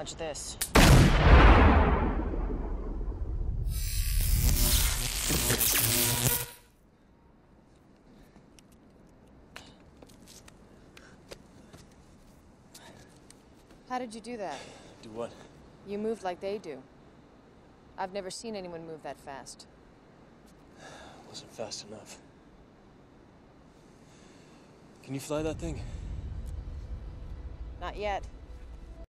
dodge this. How did you do that? Do what? You moved like they do. I've never seen anyone move that fast. Wasn't fast enough. Can you fly that thing? Not yet.